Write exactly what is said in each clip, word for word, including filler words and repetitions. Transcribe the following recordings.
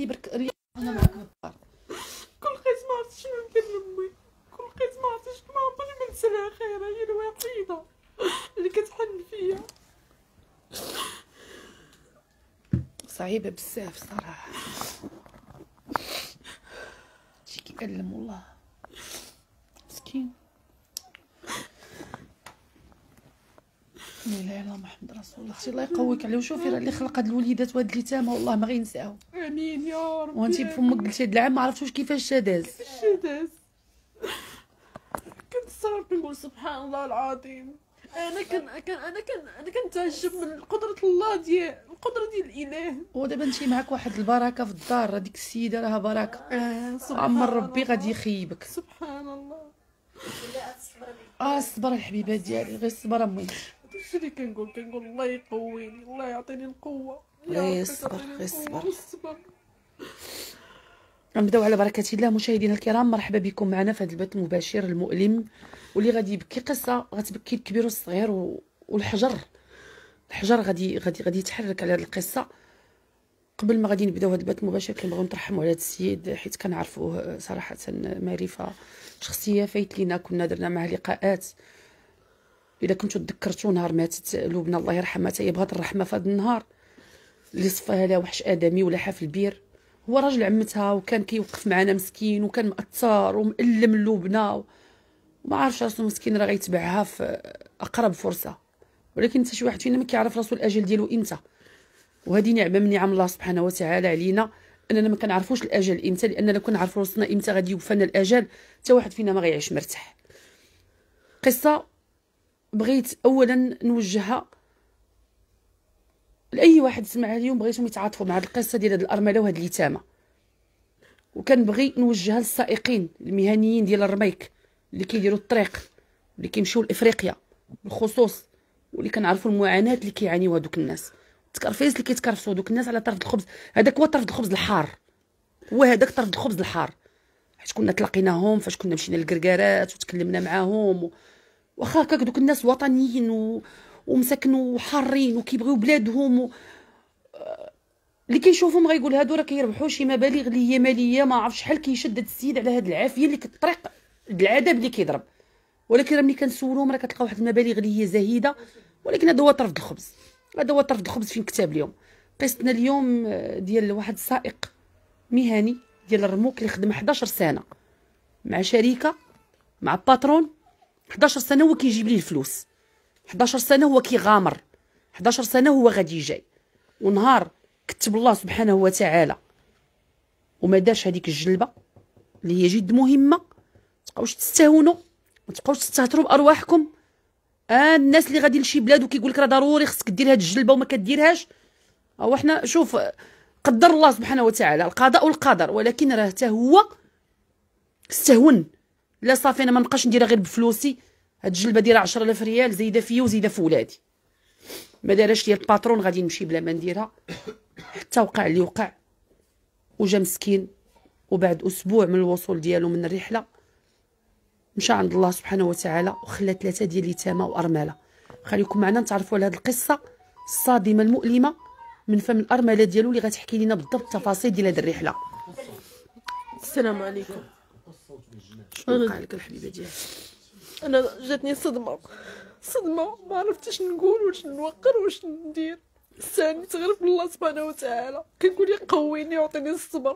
برك رياض انا معاك في الدار. كل قيس ما عرفتش شنو ندير لامي، كل قيس ما عرفتش ما عمرني ما ننسى لها خيرها، هي الوحيده اللي كتحن فيا. صعيبه بزاف صراحه، شي كيألم والله مسكين. لا اله الا الله محمد رسول الله. اختي الله يقويك عليه. وشوفي راه اللي خلق هاد الوليدات وهاد اليتامى والله ما غينساو. امين يا رب. وانتي بفمك قلتي هاد العام ما عرفتوش كيفاش شا داز. كيفاش داز؟ كنت صار كنقول سبحان الله العظيم. انا كان كان انا كان انا كنتعجب من قدره الله ديال القدره ديال الاله. ودابا انتي معاك واحد البركه في الدار، هذيك السيده راها بركه. آه سبحان عمر ربي الله. غادي يخيبك. سبحان الله. اه الصبر الحبيبه ديالي، غير الصبر امي. داكشي اللي كنقول كنقول الله يقويني، الله يعطيني القوه. غير الصبر غير الصبر. الصبر. غنبداو على بركه الله. مشاهدينا الكرام، مرحبا بكم معنا في هذا البث المباشر المؤلم واللي غادي يبكي قصه غتبكي الكبير والصغير و... والحجر الحجر غادي غادي غادي يتحرك على هذه القصه. قبل ما غادي نبداو هذا البث المباشر كنبغيو نترحموا على هذا السيد حيت كنعرفوه صراحه معرفه شخصيه فايت لينا، كنا درنا معه لقاءات. اذا كنتو تذكرتوا نهار ماتت لبنى الله يرحمها حتى هي بغات الرحمه في هذا النهار اللي صفاها لها وحش ادمي ولاحها في البير، هو راجل عمتها وكان كيوقف معنا مسكين وكان مأثر ومألم لبنى وما عارفش راسو مسكين راه غيتبعها في اقرب فرصه. ولكن حتى شي واحد فينا ما كيعرف راسو الاجل ديالو امتى، وهذه نعمه من نعم الله سبحانه وتعالى علينا اننا ما كنعرفوش الاجل امتى، لاننا لو كنعرفوا راسنا امتى غادي يوفانا الاجل حتى واحد فينا ما غيعيش مرتاح. قصه بغيت اولا نوجهها لاي واحد سمعها اليوم بغيتهم يتعاطفوا مع هذه القصه ديال هاد الارمله وهاد اليتامى، وكنبغي نوجهها للسائقين المهنيين ديال الرميك اللي كيديروا الطريق اللي كيمشيو لافريقيا بالخصوص، واللي كنعرفوا المعاناه اللي كيعانيوها دوك الناس، التكرفيس اللي كيتكرفسوا دوك الناس على طرف الخبز. هذاك هو طرف الخبز الحار، هو هذاك طرف الخبز الحار. حيت كنا تلاقيناهم فاش كنا مشينا للكركارات وتكلمنا معاهم و... واخا هكاك دوك الناس وطنيين و... ومساكن وحارين وكيبغيو بلادهم و... اللي كيشوفهم غيقول هادو راه كيربحوا شي مبالغ اللي هي ماليه ما عرف شحال كيشد هاد السيد على هاد العافيه اللي كطريق العذاب اللي كيضرب. ولكن راه ملي كنسولوهم راه كتلقى واحد المبالغ اللي هي زاهده، ولكن هذا هو طرف الخبز، هذا هو طرف الخبز فين كتاب اليوم. قصتنا اليوم ديال واحد السائق مهني ديال الرموك اللي خدم حداش سنه مع شركه مع باترون، حداش سنه هو كيجيب ليه الفلوس، حداش سنه هو كيغامر، حداش سنه هو غادي جاي، ونهار كتب الله سبحانه وتعالى وما دارش هذيك الجلبه اللي هي جد مهمه. تبقاوش تستهونوا، ما تبقاوش تستهتروا بارواحكم. آه الناس اللي غادي لشي بلاد وكيقول لك راه ضروري خصك دير هاد الجلبه وما كديرهاش، هو حنا شوف قدر الله سبحانه وتعالى القضاء والقدر، ولكن راه حتى هو استهون. لا صافي انا ما نبقاش نديرها غير بفلوسي، هاد الجلبه دايره عشرة آلاف ريال زايده فيا وزايده في ولادي، ما دارهاش ليا الباترون غادي نمشي بلا ما نديرها. حتى وقع اللي وقع وجا مسكين، وبعد اسبوع من الوصول ديالو من الرحله مشى عند الله سبحانه وتعالى وخلى ثلاثه ديال اليتامى وارمله. خليكم معنا نتعرفوا على هذه القصه الصادمه المؤلمه من فم الارمله ديالو اللي غتحكي لنا بالضبط التفاصيل ديال هذه الرحله. السلام عليكم. شنو وقع لك الحبيبه ديالي؟ انا جاتني صدمه صدمه ما عرفتش نقول واش نوقر واش ندير. استعنيت غير بالله سبحانه وتعالى، كنقول يقويني ويعطيني الصبر.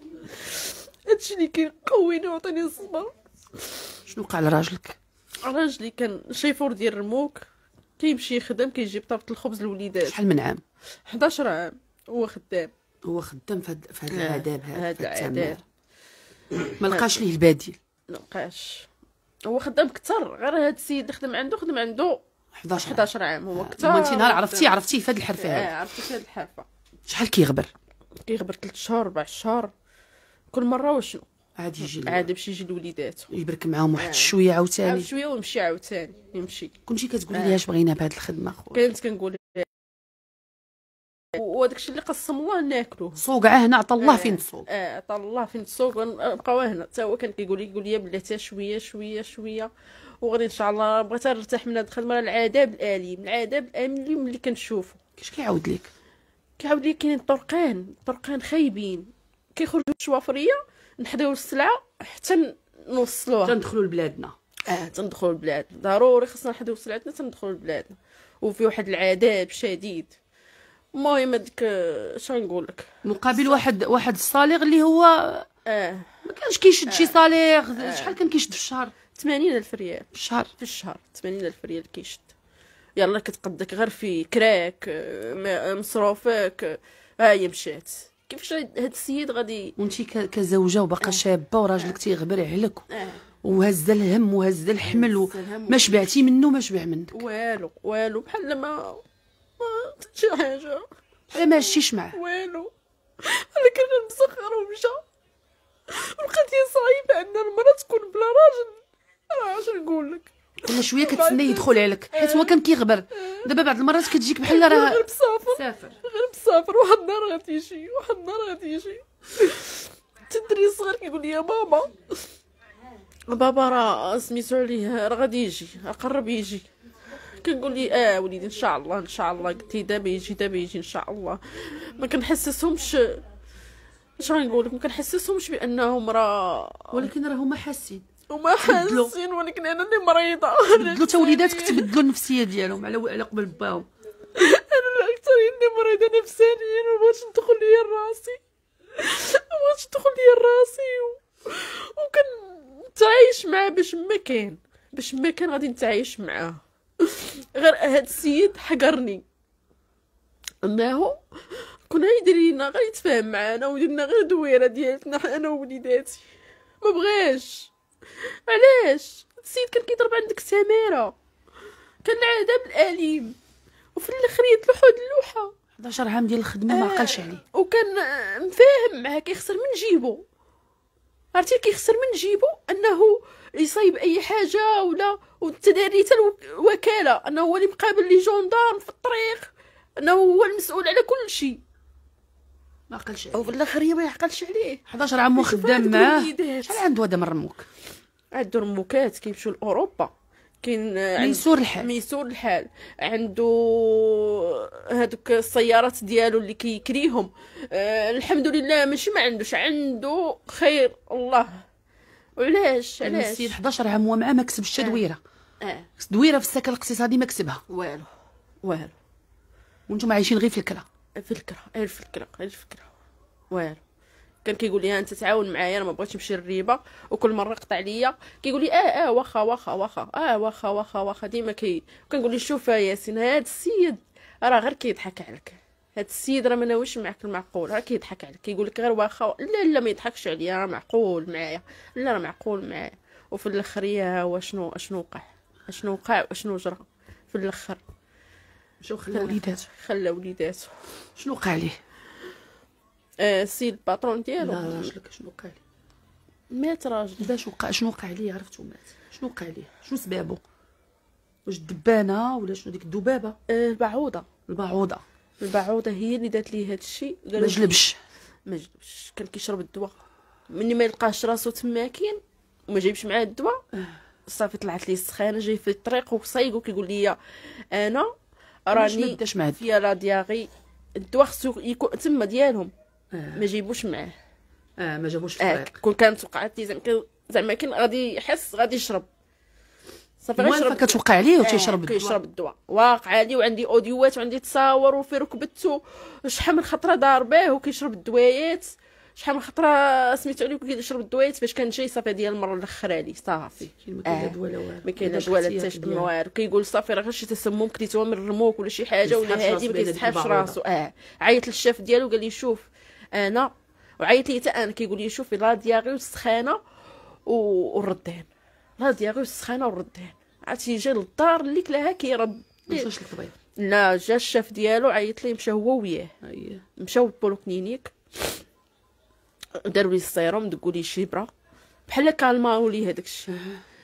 هادشي اللي كيقويني ويعطيني الصبر. شنو وقع لراجلك؟ راجلي كان شيفور ديال الرموك، كيمشي يخدم كيجيب طابة الخبز للوليدات. شحال من عام؟ حداش عام هو خدام. هو خدام في هذا العذاب هذا العذاب ما لقاش ليه البديل. ما لقاش، هو خدام كثر. غير هذا السيد اللي خدم عنده خدم عنده حداش عام هو كثر. انت نهار عرفتي عرفتيه في هذه الحرفه هذه؟ اه عرفتي في هذه الحرفه. شحال كيغبر؟ كيغبر ثلاث شهور أربع شهور كل مره. وشنو عاد يجي عاد باش يجي لوليداتو يبرك معاهم واحد شويه عاوتاني عاود شويه ويمشي عاوتاني يمشي. كنتي كتقولي لي اش بغينا بهذه الخدمه خويا؟ كنت كنقول وهذاك الشيء اللي قسم الله ناكلوه. سوق هنا عطى الله فين تسوق. اه عطى الله فين تسوق ونبقاو هنا. حتى هو كان كيقول لي يقول لي بلاتي شويه شويه شويه وغادي ان شاء الله. بغيت نرتاح من هذه الخدمه، العذاب الاليم العذاب الاليم اللي كنشوفو. كاش كيعاود لك؟ كيعاود لي كاين طرقان طرقان خايبين كيخرجوا الشوافريه نحداو السلعه حتى نوصلوها تندخلوا لبلادنا. اه تندخلوا لبلاد ضروري خصنا نحداو سلعتنا تندخلوا لبلادنا. وفي واحد العذاب شديد. المهم هذيك شنقول لك مقابل واحد واحد الصالير اللي هو اه ما كانش كيشد شي صالير. آه. شحال كان كيشد في الشهر؟ ثمانين ألف ريال في الشهر. في الشهر ثمانين ألف ريال كيشد. يلا كتقدك غير في كراك م- مصروفك. ها هي مشات. كيفاش هاد السيد غادي وانتي ك- كزوجه وباقا شابه وراجلك تيغبر عليك اه وهز الهم وهز الحمل و... الهم. ما شبعتي منه ما شبع منك. والو والو بحال ما ما شي حاجه على ما هشتيش معاه. والو. انا كان مسخر ومشى. القضيه صعيبه ان المراه تكون بلا راجل. راه اش نقول لك كل شويه كتسنى يدخل عليك حيت هو كان كيغبر. دابا بعض المرات كتجيك بحال غير راه مسافر سافر. غير مسافر. واحد النهار غادي يجي واحد النهار غادي يجي. تدري الصغير كيقول لي يا ماما بابا راه سميتو عليه راه غادي يجي قرب يجي. كنقول لي اه وليدي ان شاء الله ان شاء الله. قلت لي دابا يجي دابا يجي ان شاء الله. ما كنحسسهمش اش غنقول لك ما كنحسسهمش بانهم راه ولكن راه هما حاسين. وما تبدلوا. حاسين. ولكن انا اللي مريضه. تبدلوا تا وليداتك تبدلوا النفسيه ديالهم على على قبل باهم. انا اكثر اني مريضه نفسانيا ومابغاتش تدخل ليا راسي. مابغاتش تدخل ليا راسي و... وكنتعايش معاه باش ما كان باش ما كان غادي نتعايش معاه. غير هاد السيد حقرني انه كنا يدير لينا غير يتفاهم معانا وديرنا غير دويره ديالتنا انا ووليداتي. ما بغاش. علاش؟ السيد كان كيضرب عندك سميره. كان العذاب الاليم. وفي الاخر يدلو واحد اللوحه. إحدى عشر عام ديال الخدمه ما عقلش عليه. وكان آه، مفاهم معاه كيخسر من جيبو. عرفتي كيخسر من جيبو انه يصايب اي حاجه ولا والتداري حتى الوكاله انه هو اللي مقابل لي جوندارم في الطريق انه هو المسؤول على كل شيء. ما عقلش عليه. وفي الاخر هي ما يعقلش عليه. إحدى عشر عام شوف وخدام هادوك معاه. الوليدات. شحال عنده هذا من رموك؟ عنده رموكات كيمشيو لاوروبا. كاين آه، عند- ميسور الحال. ميسور الحال. عنده هادوك السيارات ديالو اللي كيكريهم. آه الحمد لله ماشي ما عندوش عنده خير الله. وعلاش يعني علاش السيد إحدى عشر عام هو معاه ما كسبش حتى دويره. اه دويره في السكن الاقتصادي ما كسبها. والو والو. وانتم عايشين غير في الكرا. في الكره غير في الكره غير في الكره والو. كان كيقول لي انت تعاون معايا انا ما بغيتش نمشي للريبه. وكل مره قطع ليا كيقول لي اه اه واخا واخا واخا اه واخا واخا واخا ديما كي. كنقول لي شوف يا ياسين هاد السيد راه غير كيضحك عليك. هاد السيد راه ما ناويش معاك المعقول. راه كيضحك عليك كيقول لك غير واخا. لا لا ما يضحكش عليا راه معقول معايا. لا راه معقول معايا. وفي الاخر يا هو شنو اشنو وقع اشنو وقع واشنو جرى في الاخر. مشاو خلى وليداته. خلى وليداتو. شنو وقع ليه؟ آه السيد الباترون ديالو لا راجلك شنو وقع ليه؟ مات راجل. باش وقع شنو وقع ليه؟ عرفتو مات. شنو وقع ليه؟ شنو سبابو؟ واش الدبانه ولا شنو ديك الذبابه؟ آه البعوضه. البعوضه. البعوضه هي اللي دات ليه هذا الشيء. ما جلبش. ما جلبش. كان كيشرب الدواء. مني ما يلقاش راسو تما كاين وما جايبش معاه الدواء صافي طلعت ليه السخانه. جاي في الطريق وصايق وكيقول لي انا علاش ما راني داش معاه؟ فيا لا دياغي. الدواء خصو يكون تما ديالهم. آه. ما جايبوش معاه. اه ما جابوش اه الطريق. كون كانت وقعت لي زعما كان- زعما كان غادي يحس غادي يشرب صافي موالفه غيشرب. كتوقع عليه آه، وتيشرب الدواء. كيشرب الدواء واقع لي. وعندي اوديوات وعندي تصاور وفي ركبته شحال من خطره ضارباه وكيشرب الدوايات. شحال من خطره سميتو عليه كيشرب الدوايات فاش كان جاي صافي ديال المره الاخر عليه صافي. كاين ما كاين لا آه. دواء لا والو. ما كاين لا داش دواء لا اختيار حتى ديالو. والو. كيقول صافي راه غير شي تسمم كليتو من الرموك ولا شي حاجه ولا يسحبش هادي راسو ما بين كيسحبش البعوضة. راسو. اه عيط للشاف ديالو قال لي شوف انا. وعيط لي حتى انا كيقول لي شوفي لا دياغي والسخانه و- والردان. لا دياغي والسخانه والردان. عرفتي جا للدار اللي كلاها كيرد. ما مشاش للطبيب. لا جا الشاف ديالو عيط ليه مشى هو وياه. اييه. مشاو للبولو كلينيك داروا لي السيروم دقوا لي شيبره بحال كالماو لي هذاك الشيء.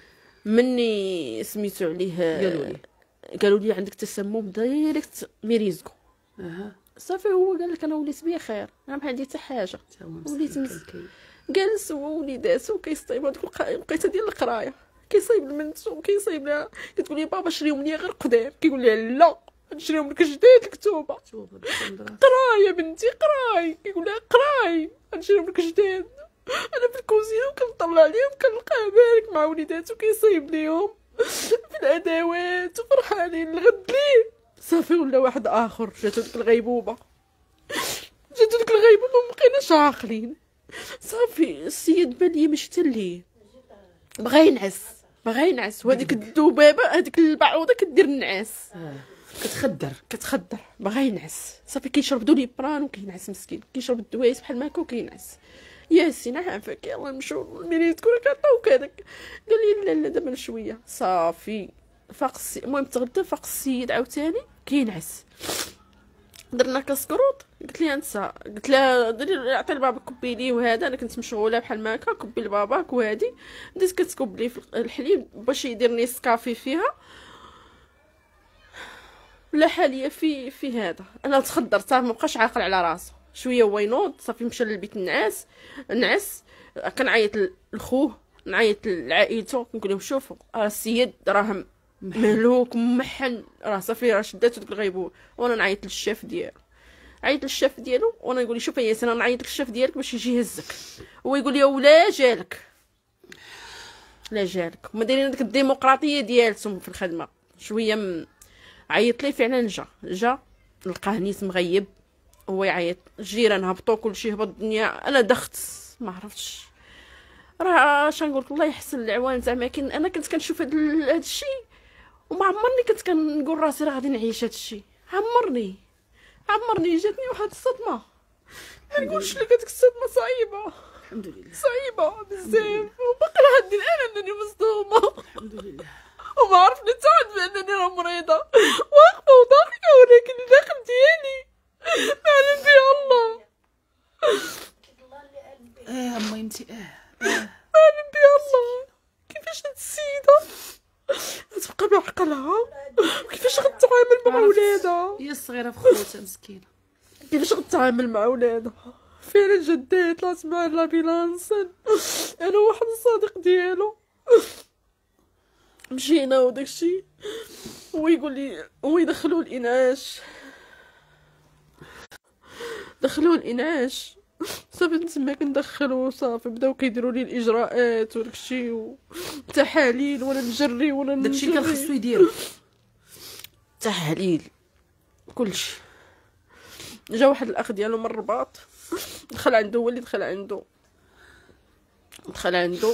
مني سميتو عليه قالوا لي. قالوا لي عندك تسمم دايركت ميريزكو. اها. صافي هو قال لك انا وليت بخير انا ما عندي حتى حاجه. تا هو وليت مسكين مس- كان كي- جالس هو وليداتو كيصايب هذوك الوقيته ديال القرايه. كيصايب لمنتو وكيصايب لها. كتقول لي بابا شريهم لي غير قدام. كيقول لها لا غنشريهم لك جديد الكتوبه. شوف هاد قراي يا بنتي قراي. كيقول لها قراي غنشريهم لك جديد. انا في الكوزينه وكنطلع عليهم كنلقاه بارك مع وليداتو كيصايب ليهم في الادوات وفرحانين الغد ليه. صافي ولا واحد اخر جاتو ديك الغيبوبه جاتو ديك الغيبوبه مبقيناش عاقلين. صافي السيد بان لي مشى ليه بغا ينعس بغا ينعس وهذيك الذبابه هذيك البعوضه كدير النعاس كتخدر كتخدر بغا ينعس. صافي كيشرب دوليبران وكينعس مسكين كيشرب الدوايس بحال ما هكا وكينعس. ياسين عافاك يلاه نمشيو للميريت كون كنعطيوك هذاك. قال لي لا لا دابا شويه. صافي فاق السي... المهم تغدى فاق السيد عاوتاني كينعس. درنا كاسكروط قلت لها انت قلت لها ديري عطي لباباك كبي لي وهذا انا كنت مشغوله بحال ما هكا كبي لباباك وهادي بديت كتكب لي في الحليب باش يدير نيسكافي فيها لا حاليا في في هذا. انا تخدرت صافي مابقاش عاقل على راسو شويه هو ينوض. صافي مشى للبيت النعاس نعس. كنعيط لخوه نعيط لعائلته كنقول لهم شوفوا راه السيد راه مهلوك محن راه صافي راه شداتو ديك الغيبوبه. وانا نعيط للشاف ديالو عيط للشاف ديالو وانا نقول لي شوف يا ياسين انا نعيط لك الشاف ديالك باش يجي يهزك. هو يقول لي ولا جالك لا جالك. هما دايرين ديك الديمقراطيه ديالتهم في الخدمه شويه م... عيط لي فعلا جا جا لقاه نيس مغيب. هو يعيط الجيران هبطوا كلشي هبط الدنيا. انا دخت ما عرفتش راه اش نقول لك الله يحسن العوان زعما كاين. انا كنت كنشوف هاد هاد الشيء وما عمرني كنت كنقول راسي راه غادي نعيش هاد الشيء. عمرني عمرني جاتني واحد الصدمه ما نقولش لك هذيك الصدمه صعيبه الحمد لله صعيبه بزاف وباقي لحد الان انني مصدومه الحمد لله. وما عرفت نتعد بانني راه مريضه واقفه وضاحكه ولكن الداخل ديالي اعلم بها الله. اه امي انت اه اعلم بها الله. كيفاش هاد السيده غتبقى بعقلها وكيفاش غتعامل مع ولادها. هي الصغيره في خوتها مسكينه كيفاش غتعامل مع ولادها. فعلا جدات طلعت مع لابيلانس انا واحد الصديق ديالو مشينا وداكشي هو يقول لي هو يدخلوه الانعاش دخلوه الانعاش. صافي تما كندخلو صافي بداو كيديروا لي الاجراءات وداكشي والتحاليل وانا نجري وانا نجري داكشي كان خصو يديرو تحاليل كلشي. جا واحد الاخ ديالو من الرباط دخل عنده هو اللي دخل عنده دخل عنده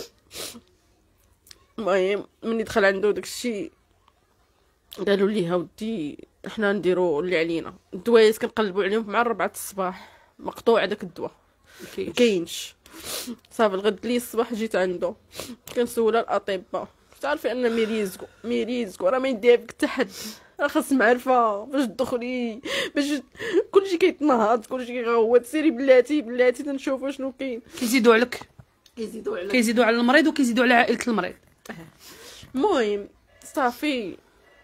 المهم ملي دخل عنده داكشي قالوا ليه ودي حنا نديرو اللي علينا. الدوايات كنقلبوا عليهم مع الربعة الصباح مقطوع داك الدواء مكاينش. صافي الغد لي الصباح جيت عنده كنسولها الاطباء تعرفي ان ميريزكو ميريزكو راه ما يديها بك حتى حد راه خاص معرفه باش تدخلي باش كلشي كيتنهض كلشي كيغوت. سيري بلاتي بلاتي تنشوفوا شنو كاين. كيزيدوا عليك كيزيدوا على كيزيدوا على المريض وكيزيدوا على عائله المريض. المهم صافي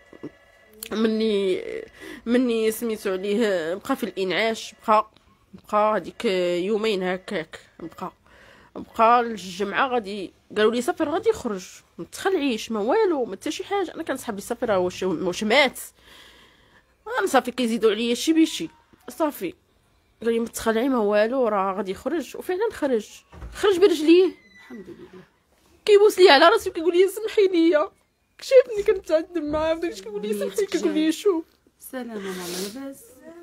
مني مني سميتو عليه بقى في الانعاش بقى بقى هذيك يومين هكاك بقى بقى الجمعه غادي قالوا لي صافي راه غادي يخرج ما تخلعيش ما والو ما حتى شي حاجه. انا كنسحب لي صافي راه واش واش مات. انا صافي كيزيدوا عليا شي بشي. صافي قال لي ما تخلعي ما والو راه غادي يخرج. وفعلا خرج خرج برجليه الحمد لله. كيبوس لي على راسي وكيقول لي سمحي لي. شافني كنتعذب معاه وداكشي كيقول لي سمحي كيقول لي شوف سلامه ماما لاباس.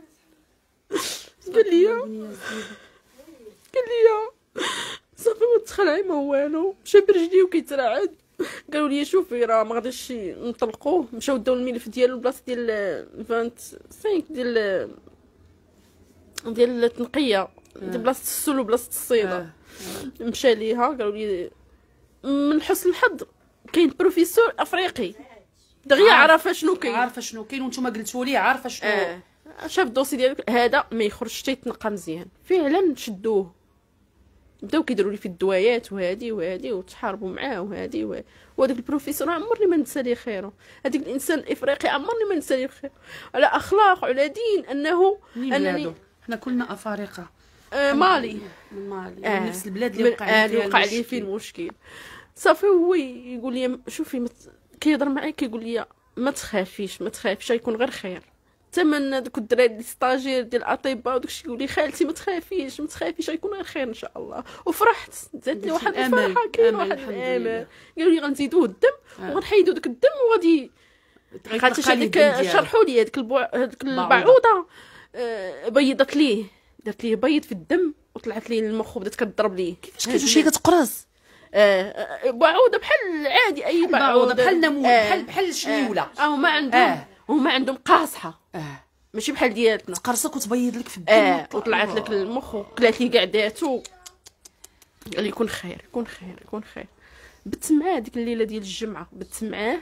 قال لي قال لي صافي ما تخلعي ما والو. مشى برجليه وكيترعد. قالوا لي شوفي راه ما غاديش نطلقوه. مشاو داو الملف ديالو البلاصه ديال خمسة وعشرين ديال ديال التنقيه ديال بلاصه السول وبلاصه الصيده. مشى ليها قالوا لي من حسن الحظ كاين بروفيسور افريقي دغيا عارفه شنو كاين عارفه شنو كاين وانتم قلتوا ليه عارفه شنو. آه. شاف الدوسي ديالك هذا ما يخرجش حتى يتنقى مزيان. فعلا شدوه بداو كيديروا لي في الدوايات وهادي وهادي وتحاربوا معاه وهادي وهادي. وهذاك البروفيسور عمرني ما نسى ليه خيره. هذاك الانسان الافريقي عمرني ما نسى ليه خيره على اخلاق وعلى دين انه انني حنا كلنا افارقه. آه مالي من مالي آه. نفس البلاد اللي وقع آه فيها وقع لي فيه المشكل. صافي هو يقول لي شوفي مت... كيهضر معايا كيقول لي ما تخافيش ما تخافيش غيكون غير خير حتى من دوك الدراري اللي ستاجير ديال الاطباء وداكشي، يقول لي خالتي ما تخافيش ما تخافيش غيكون غير خير ان شاء الله. وفرحت، زادت لي واحد الفرحه، كاين واحد الامل. قالوا لي غنزيدوه الدم آه. وغنحيدوا داك الدم وغادي خاطر هذيك شرحوا لي هذيك البع... هذيك البعوضه آه، بيضت ليه، درت ليه بيض في الدم وطلعت ليه المخ وبدات كضرب ليه. كيفاش كتجي شي كتقرص؟ آه بعوضه بحال عادي اي بعوضه بحال نمول آه. بحال بحال الشنيوله. اه هما عندهم آه. هما عندهم قاصحه اه ماشي بحال ديالتنا. تقرصك وتبيض لك في الدم. اه وطلعت لك المخ وكلات لي كاع داتو. قال لي يكون خير يكون خير يكون خير. بت معاه ديك الليله ديال الجمعه، بت معاه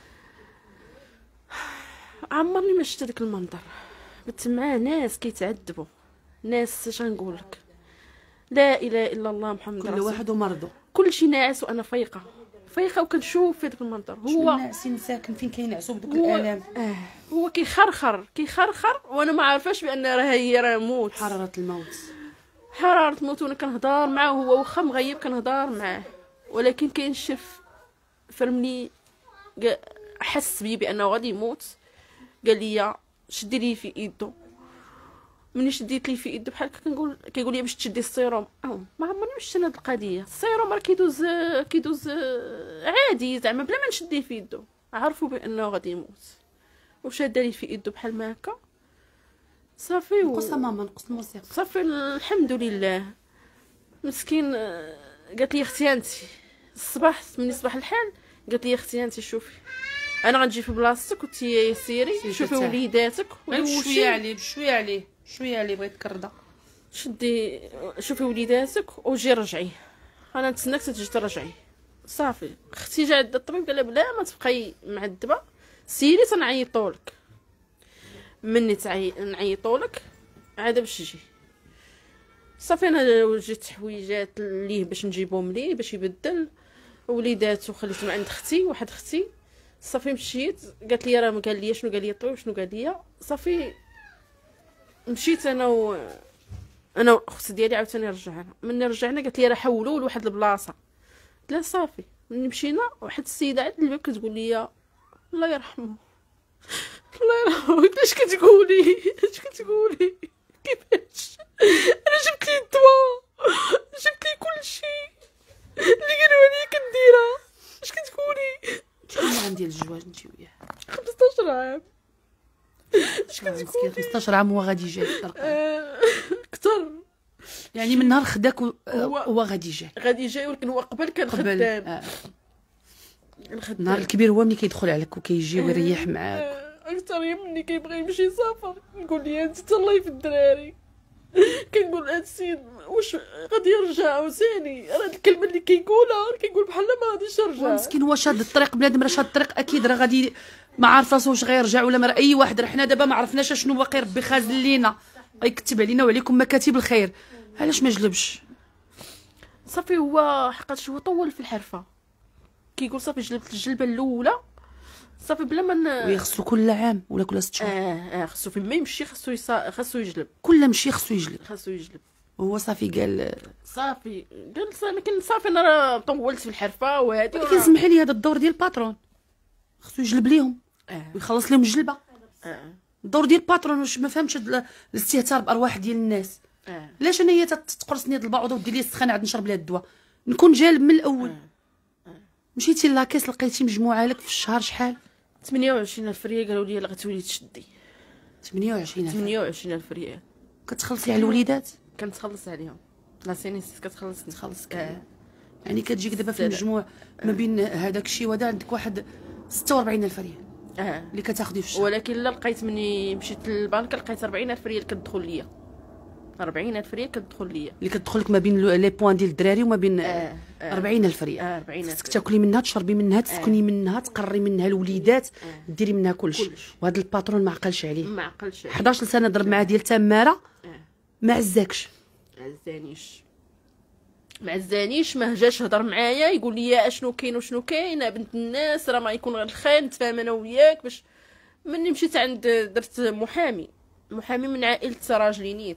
عمرني ما شفت داك المنظر. بت معاه ناس كيتعذبوا، ناس اش غنقول لك، لا اله الا الله محمد رسول كل واحد ومرضو، كل شيء ناعس وانا فايقه فايقه وكنشوف في داك المنظر. هو ناعسين ساكن فين كينعسوا بدوك هو الالام. آه هو كيخرخر كيخرخر وانا ما عارفاش بان راه هي راه موت، حراره الموت، حراره الموت. وانا كنهضر معاه هو واخا مغيب كنهضر معاه، ولكن كينشف فرمني حس بي بانه غادي يموت. قال لي شدي لي في يدو. مني شديت لي في يدو بحال هكا كنقول كيقول لي باش تشدي السيروم. اه ما عمرني ما شفت هاد القضيه. السيروم راه كيدوز كيدوز عادي زعما بلا ما نشد ليه في يدو. عرفوا بانه غادي يموت وشاده لي في يدو بحال ما هكا صافي. نقص ماما نقص الموسيقى صافي الحمد لله. مسكين قالت لي اختي انت الصباح من صباح الحال قالت لي اختي انت شوفي انا غنجي في بلاصتك وتي سيري شوفي وليداتك شويه عليه بشويه عليه شويه عليه بغيت كرده شدي شوفي وليداتك وجي رجعي انا نتسناك تجي ترجعي. صافي اختي جا عند الطبيب قال لها بلا ما تبقاي معذبه سيري تنعيطولك. مني تعي نعيطولك عاد باش تجي. صافي انا وجدت حويجات ليه باش نجيبهم ليه باش يبدل وليداتو خليتهم عند اختي واحد اختي. صافي مشيت قالت لي راه ما قال لي شنو قال لي الطبيب شنو قال لي. صافي مشيت انا و انا والاخت ديالي عاوتاني رجعنا. ملي رجعنا قالت لي راه حولوه لواحد البلاصه. قلت لها صافي. ملي مشينا واحد السيده عند الباب كتقول لي الله يرحمه الله يرحمه. قلت اش كتقولي اش كتقولي كيفاش انا جبت لي الدواء جبت لي كل شيء اللي قالوا لي كنديرها. اش كتقولي شحال عندي الجواز نجي وياه خمسطاش عام. اش كتقولي خمسطاش عام هو غادي يجي كثر يعني من نهار خداك هو غادي يجي غادي جاي. ولكن هو قبل كان خدام. آه. النهار الكبير هو ملي كيدخل عليك وكيجي ويريح معاك. اكثر مني كيبغي يمشي سفر يقول لي انت تهلاي في الدراري. كنقول هاد السيد واش غادي يرجع عاوتاني. راه الكلمه اللي كيقولها كيقول بحال ما غاديش يرجع. مسكين هو شاد الطريق بنادم راه شاد الطريق اكيد راه غادي ما عارف راسو واش غيرجع ولا ما. اي واحد راه حنا دابا ما عرفناش شنو باقي ربي خازن لينا غيكتب علينا وعليكم مكاتب الخير. علاش ما جلبش صافي هو حقاش هو طول في الحرفه كيقول صافي جلبت الجلبه الاولى صافي بلا ما ويخصو كل عام ولا كل ست شهور. اه اه خصو فين ما يمشي خصو يصا... خصو يجلب. كل مشي خصو يجلب خصو يجلب. هو صافي قال صافي قال صافي لكن صافي انا راه طولت في الحرفه وهادي. ولكن سمح لي هذا الدور ديال الباترون خصو يجلب ليهم اه ويخلص لهم الجلبه. اه الدور ديال الباترون واش ما فهمتش هذا الاستهتار بارواح ديال الناس. اه علاش انا هي تقرصني هاد البعوضه ودير لي السخانه عاد نشرب لها الدواء نكون جالب من الاول. آه. مشيتي لاكيس لقيتي مجموعه لك في الشهر شحال؟ ثمانية وعشرين ألف ريال. قالوا لي غتولي تشدي ثمانية وعشرين ألف. ثمانية وعشرين ألف ريال. كتخلصي على الوليدات؟ كنتخلص عليهم لا سينيس كتخلصني تخلص اه. يعني كتجيك دابا في المجموع ما بين هذاك الشيء وهذا عندك واحد ستة وأربعين ألف ريال اه اللي كتاخدي في الشهر. ولكن لا لقيت مني مشيت للبنك لقيت أربعين ألف ريال كتدخل ليا. أربعين ألف ريال كتدخل ليا اللي كتدخل لك ما بين لي بوين ديال الدراري وما بين آه. آه. أربعين ألف ريال. آه. أربعين ألف خصك تاكلي منها تشربي منها تسكني منها تقري منها الوليدات ديري منها كلشي. وهذا الباترون ما عقلش عليه. ما عقلش إحدى عشر سنه ضرب معاه ديال تماره آه. ما عزاكش ما عزانيش ما عزانيش ما جاش هضر معايا يقول لي اشنو كاين وشنو كاين بنت الناس راه ما يكون غير الخير نتفاهم انا وياك. باش مني مشيت عند درت محامي محامي من عائله راجلي نيت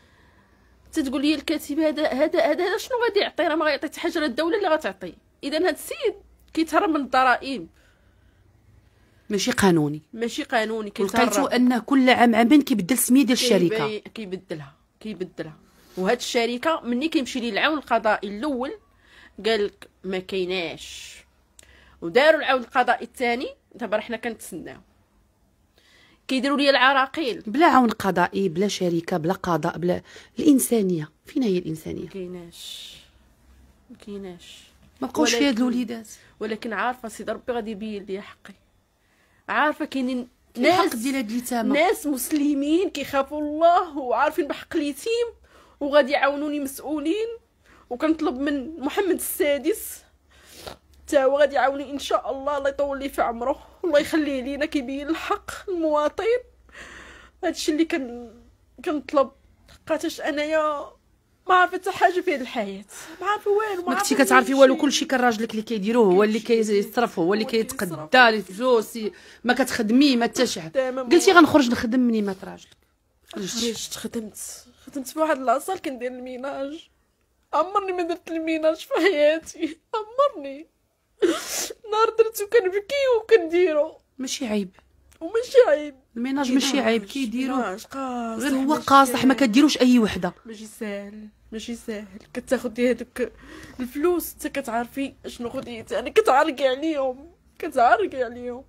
تتقول لي الكاتب هذا هذا هذا شنو غادي يعطي؟ راه ما غيعطي حتى حاجه، الدوله اللي غتعطي. اذا هذا السيد كيتهرب من الضرائب ماشي قانوني. ماشي قانوني. لقيتو انه كل عام عامين كيبدل السميه ديال الشركه، كيبدلها كيبدلها وهاد الشركه ملي كيمشي ليه العون القضائي الاول قال لك ما كايناش، وداروا العون القضائي الثاني دابا حنا كنتسناو كيديروا لي العراقيل بلا عون قضائي بلا شركه بلا قضاء بلا الانسانيه. فين هي الانسانيه؟ ما كايناش ما كايناش ما بقاوش فيها هاد الوليدات. ولكن عارفه سيدي ربي غادي يبين لي حقي. عارفه كاينين ناس ديال هاد اليتامى، ناس مسلمين كيخافوا الله وعارفين بحق اليتيم وغادي يعاونوني مسؤولين، وكنطلب من محمد السادس تا هو غادي يعاوني ان شاء الله. الله يطول لي في عمره والله يخليه لينا كيبين الحق المواطن. هادشي اللي كن كنطلب. حقاش انايا ما عارفه حتى حاجه في هذه الحياه، ما عارفه والو. ما كنتي كتعرفي والو، كلشي كان راجلك اللي كيديروه، هو اللي كيصرف، هو اللي كيتقدى الفلوس، ما كتخدمي ما حتى شي حاجه. قلتي غنخرج نخدم مني مات راجلك. خرجت خدمت خدمت في واحد لاصال كندير الميناج. عمرني ما درت الميناج في حياتي، عمرني. نهار درتو كنبكي وكنديرو. ماشي عيب وماشي عيب الميناج، ماشي عيب كيديروه، قاصح غير هو قاصح ما كديروش اي وحده. ماشي ساهل ماشي ساهل. كتاخدي هذوك الفلوس حتى كتعرفي شنو خديتي. انا كتعرقي عليهم كتعرقي عليهم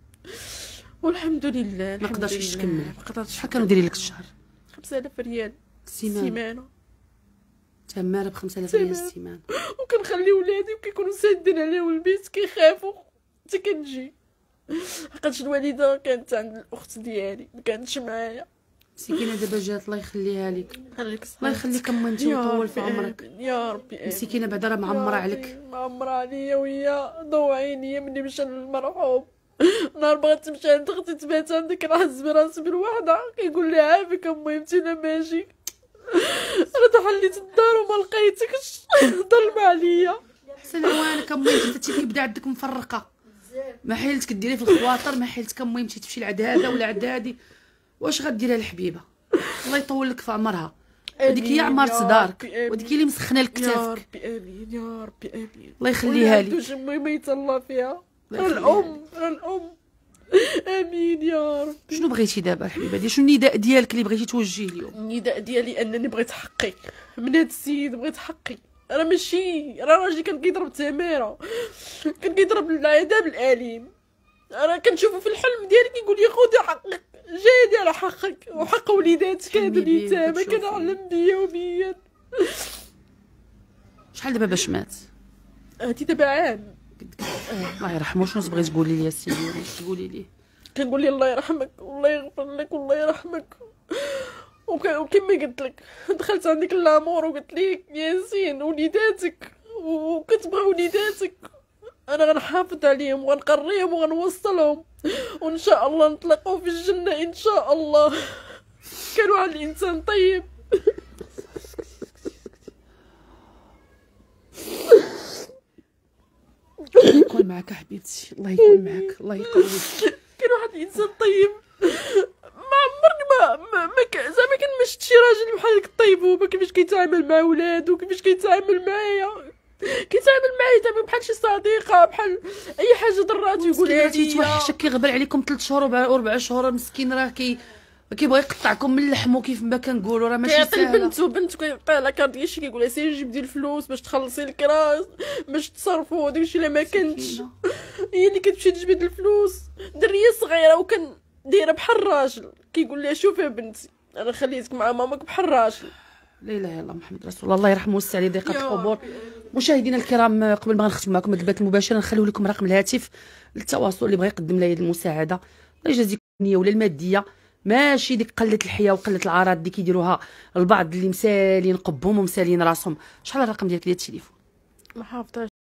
والحمد لله. ما قدرتش تكمل. ما قدرتش. شحال كانوا دايرين لك الشهر؟ خمسة آلاف ريال السيمانه. السيمانه تماره ب خمسة آلاف ريال السيمانه. وكنخلي ولادي وكيكونوا سادين عليهم البيت كيخافوا حتى كنجي. حقاش الوالده كانت عند الاخت ديالي ما كانتش معايا. مسكينه دابا جات الله يخليها لك. خليك الله يخليك اما انت ويطول في عمرك يا ربي. مسكينه بعدا راه معمره عليك. معمره عليا وهي ضو عينيا ملي مشى للمرحوم. نهار بغات تمشي عند اختي تبات عندك راه هز براسي بالوحده كيقول لي عافاك امي انت لا ماشي. انا تحليت الدار وما لقيتكش. ظلم عليا. حسن عوانك امي انت كيبدا عندك مفرقه. ما حيلتك ديري في الخواطر، ما حيلتك امي مشيتي تمشي لعند هذا ولا عند هادي. واش غديري الحبيبه؟ الله يطول لك في عمرها. هذيك هي عمارة دارك وديك اللي مسخنه لك كتافك. يا ربي امين يا ربي امين. الله يخليها لي. واش امي ما يتهلا فيها. الام الام امين يا رب. شنو بغيتي دابا الحبيبه دي؟ شنو النداء ديالك اللي بغيتي توجهيه اليوم؟ النداء ديالي انني بغيت حقي من هاد السيد. بغيت حقي. راه ماشي راه راجلي كان كيضرب تماره، كان كيضرب العذاب الاليم. راه كنشوفو في الحلم ديالي كيقول لي خذي حقك، جاي على حقك وحق وليداتك هادو اليتامى. كنعلم بيا وبيا. شحال دابا باش مات؟ هادي دابا عام. الله يرحمو. شنو تبغي تقولي لي السيدي؟ تقولي لي؟ كنقول لي الله يرحمك والله يغفر لك والله يرحمك. وكما قلت لك دخلت عندك الامور وقلت لك ياسين وليداتك وكتبغي وليداتك انا غنحافظ عليهم وغنقريهم وغنوصلهم وان شاء الله نتلاقاو في الجنه ان شاء الله. كان واحد الانسان طيب. الله يكون معك حبيبتي، الله يكون معك، الله يقويك. كان واحد الانسان طيب. ما عمرني ما ما, ما ك... زعما كان ما شفتش راجل بحال هكا طيب. هو كيفاش كيتعامل مع ولادو كيفاش كيتعامل معايا. كيتعامل معايا دابا بحال شي صديقه، بحال اي حاجه ضراتو يقول لي تيتوحشك كيغبر عليكم ثلاث شهور وربع شهور. مسكين راه كي كيبغي يقطعكم من لحمو كيف ما كنقولوا. راه ماشي كيعطي ساهله. بنتو بنتو كيعطيها لا كارت ديال شي كيقول لها سيري جيب دي الفلوس باش تخلصي الكراس باش تصرفوا داكشي الا ما كانتش. هي اللي كتمشي تجبد الفلوس. دريه صغيره وكان دايره بحال الراجل كيقول لها شوفي بنتي انا خليتك مع ماماك بحال الراجل. لا اله الا الله محمد رسول الله. الله يرحمه ويوسع عليه ضيقه القبور. مشاهدينا الكرام قبل ما نختم معكم البث المباشر نخليو لكم رقم الهاتف للتواصل اللي بغى يقدم لنا يد المساعده الله يجازيكم النيه ولا الماديه. ماشي ديك قله الحياه وقله العراض اللي كيديروها البعض اللي مسالين قبهم ومسالين راسهم. شحال الرقم ديالك ديال التليفون؟ ما حافظاش.